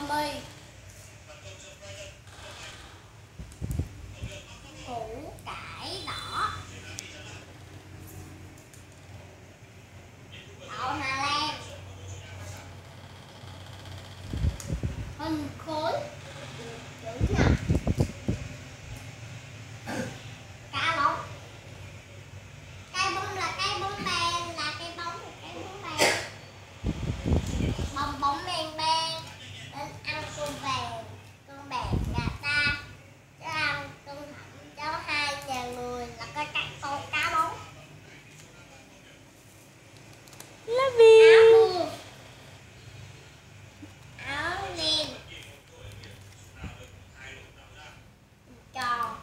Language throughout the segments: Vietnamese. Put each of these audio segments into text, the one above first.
mì, củ cải đỏ, đậu Hà Lan, hình khối, chữ nhật, cá bóng. Cây bóng là cây bóng bàn, là cây bóng là cây bóng bàn. Bong bóng men ben, đến ăn cơm vàng, cơm bạc nhà ta, cháu ăn cơm thẳm, cháu hai nhà người là có các con cá bóng. Love you. Áo mưa, áo len, tròn,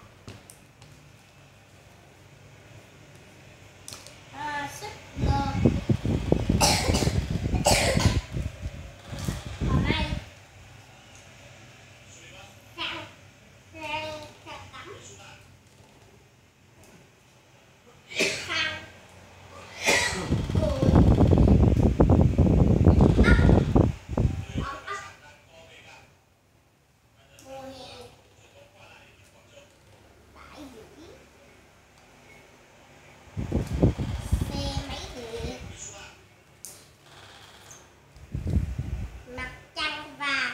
xích lơ, cỏ mây, khăn, khăn tắm, khăn, cùi, ốc, ốc, mùa hè, bãi biển, xe máy điện, mặt trăng và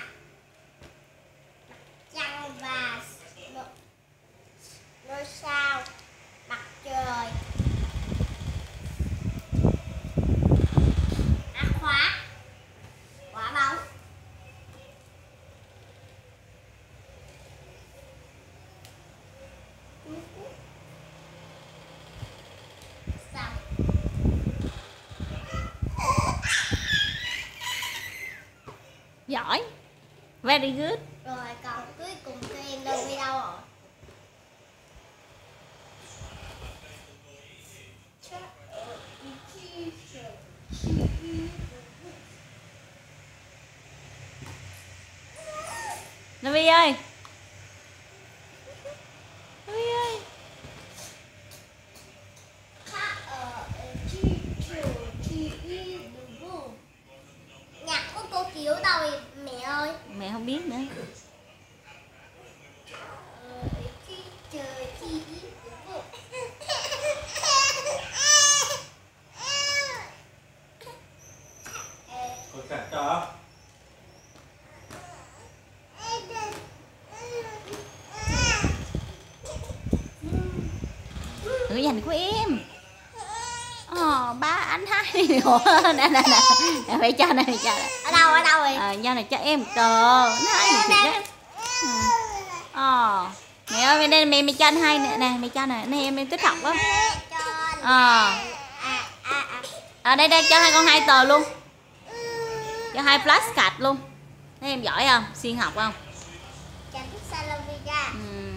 ngôi sao, mặt trời, áo khoác, quả bóng, xong. Giỏi. Very good. Rồi còn cuối cùng cho em đâu đi đâu rồi? Navi ơi. Navi ơi. Nhạc của cô Kiều đâu vậy mẹ ơi? Mẹ không biết nữa. Cô chặt cho. Ngữ dành của em. Ba anh hai. Nè nè nè. Mẹ cho này, mẹ cho này. Ở đâu vậy? Do này cho em tờ. Hai này thiệt đấy. Mẹ ơi, mẹ cho anh hai nè, mẹ cho nè, này em tích học á. Đây cho hai con 2 tờ luôn. Cho 2 flashcard luôn. Thấy em giỏi không? Xuyên học không? Chà,